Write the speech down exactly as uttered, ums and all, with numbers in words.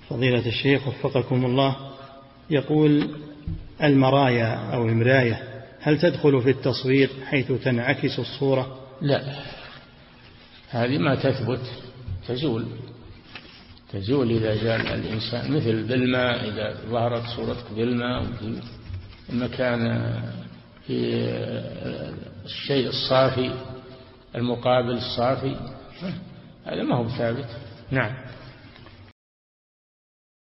فضيلة الشيخ وفقكم الله، يقول: المرايا أو المراية هل تدخل في التصوير حيث تنعكس الصورة؟ لا، هذه ما تثبت، تزول تزول إذا جاء الإنسان، مثل بالماء، إذا ظهرت صورتك بالماء في المكان، في الشيء الصافي المقابل الصافي، هذا ما هو ثابت. نعم.